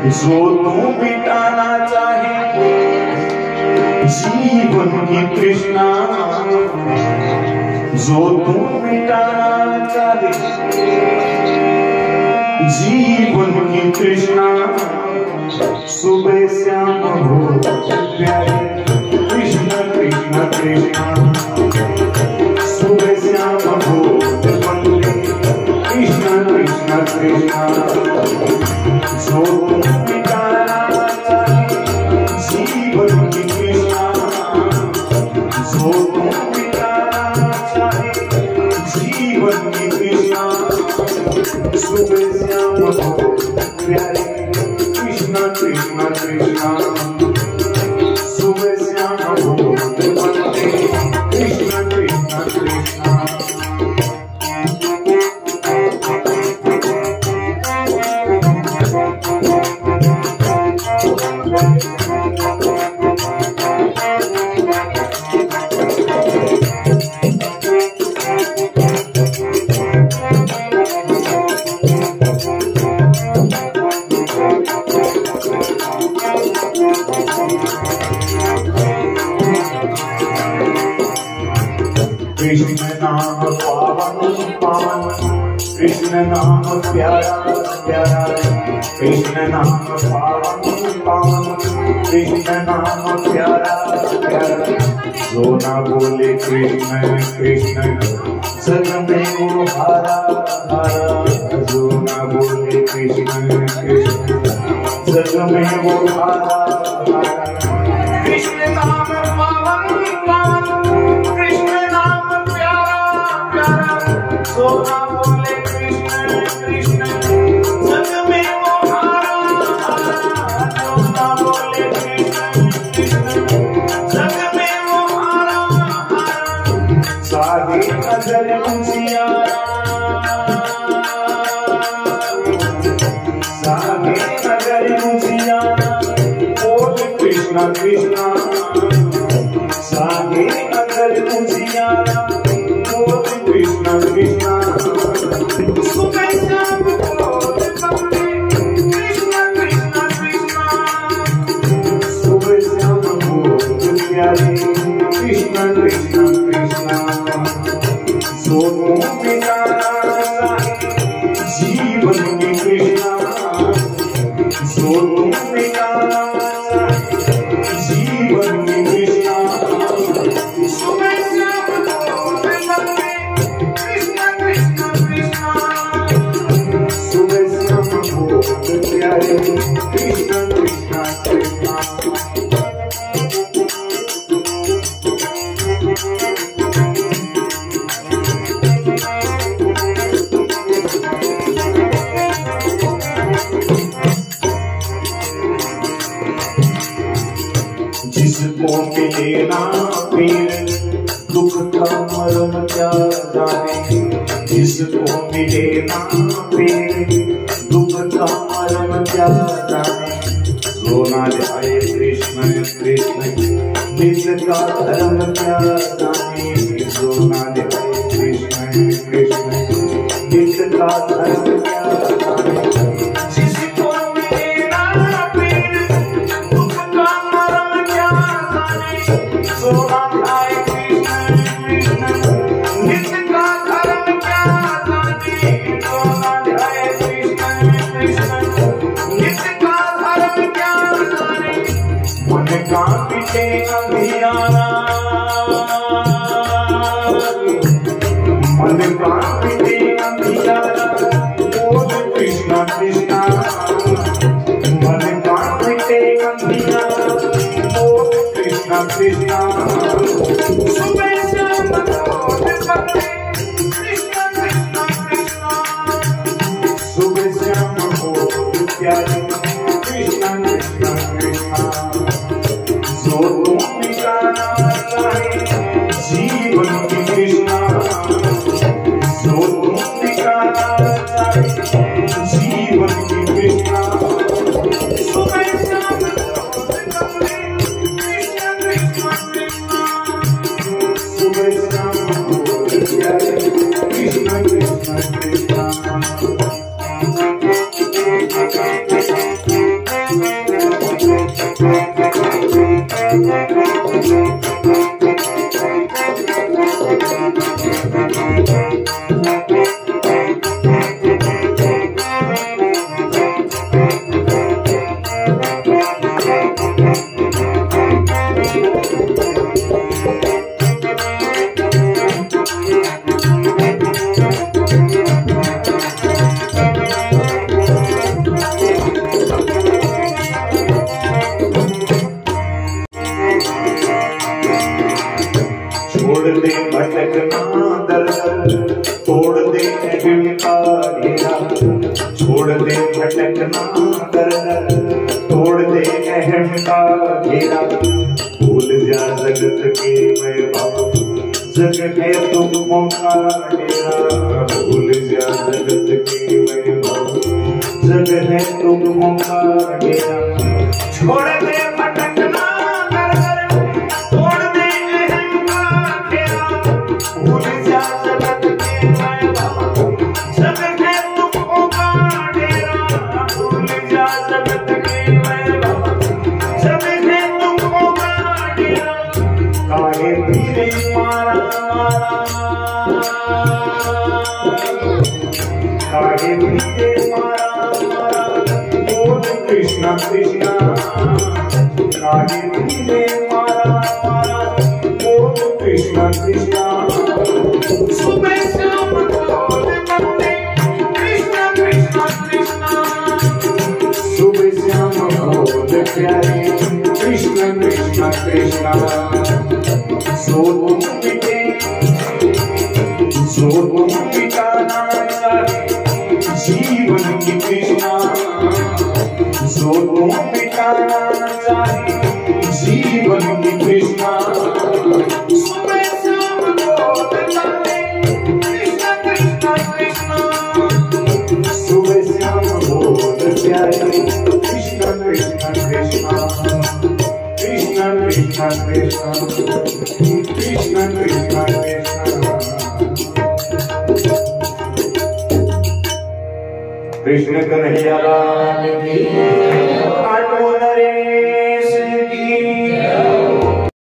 जो तू मिटाना चाहे जीवन की तृष्णा, जो तू मिटाना चाहे जीवन की तृष्णा, सुबह श्याम हो प्यारे कृष्ण कृष्ण कृष्ण, सुबह श्याम हो बंदे कृष्ण कृष्ण कृष्ण। जो तू मिटाना चाहे जीवन की तृष्णा, जो तू मिटाना चाहे जीवन की तृष्णा, सुबह श्याम हो प्यारे कृष्ण कृष्ण कृष्ण, सुबह श्याम हो बंदे कृष्ण कृष्ण कृष्ण। कृष्ण नाम पावन पावन, कृष्ण नाम प्यारा प्यारा, कृष्ण नाम पावन पावन, कृष्ण नाम प्यारा प्यारा। जो ना बोले कृष्ण कृष्ण जग में वो हारा हारा, जो ना बोले कृष्ण कृष्ण जग में वो हारा हारा। कृष्ण नाम पावन पावन, कृष्ण नाम प्यारा प्यारा, जो ना बोले कृष्ण कृष्ण जग में वो हारा हारा, जो ना बोले कृष्ण कृष्ण जग में वो हारा हारा। साधे नजर उजियारा, साधे नजर उजियारा, बोल कृष्ण कृष्ण, साधे नजर उजियारा, बोल कृष्ण कृष्ण। सुबह शाम बोल बंदे कृष्ण कृष्ण कृष्ण, सुबह शाम बोल प्यारे कृष्ण कृष्ण कृष्ण। जो तू मिटाना चाहे जीवन की तृष्णा, जो तू मिटाना चाहे जीवन की तृष्णा, सुबह शाम बोल बंदे कृष्ण कृष्ण कृष्ण, सुबह शाम बोल प्यारे कृष्ण कृष्ण कृष्ण। जिसको मिले ना पीर दुख का मरम क्या जाने, जिसको मिले ना पीर दुख का मरम क्या जाने। जो ना जाए कृष्ण कृष्ण निज का धर्म क्या जाने, जो ना जाए कृष्ण कृष्ण निज का धर्म क्या जाने। जिसको मिले ना पीर दुख का मरम क्या जाने, जो ना जाए कृष्ण कृष्ण निज का धर्म क्या जाने, जो ना जाए कृष्ण कृष्ण निज का धर्म क्या जाने। मन का पिटे अंधियारा, मन का पिटे अंधियारा, बोल कृष्ण कृष्ण, मन का पिटे अंधियारा, बोल कृष्ण कृष्ण। सुबह शाम बोल बंदे कृष्ण कृष्ण कृष्ण, सुबह शाम बोल प्यारे कृष्ण कृष्ण कृष्ण। जो तू मिटाना चाहे जीवन की तृष्णा, जो तू मिटाना चाहे जीवन की तृष्णा, सुबह शाम बोल बंदे कृष्ण कृष्ण कृष्ण, सुबह शाम बोल प्यारे कृष्ण कृष्ण कृष्ण। भटकना कर तोड़ दे अहम का घेरा, भूल जा जगत के वैभव, जग है तुमको का डेरा, भूल जा जगत के वैभव, जग है तुमको का डेरा। छोड़ दे भटकना कर तोड़ दे अहम का घेरा, भूल जा जगत के वैभव, जग है तुमको का डेरा, भूल जा जगत के वैभव, जग है तुमको का डेरा। काहे पीरे मारा काहे पीरे मारा बोल कृष्णा कृष्णा, काहे पीरे मारा बोल कृष्णा कृष्णा। सुबह शाम बोल करते कृष्णा कृष्णा कृष्णा, सुबह शाम बोल प्यारे कृष्णा कृष्णा कृष्णा। सो तुम मिटाना चाहे जीवन की कृष्णा, सो तुम मिटाना चाहे जीवन की कृष्णा। सुबह शाम बोल करते कृष्णा कृष्णा कृष्णा, सुबह शाम बोल प्यारे कृष्णा कृष्णा कृष्णा, कृष्णा कृष्णा कृष्णा, कृष्णा कृष्णा कृष्णा। कृष्ण कन्हैया लाल की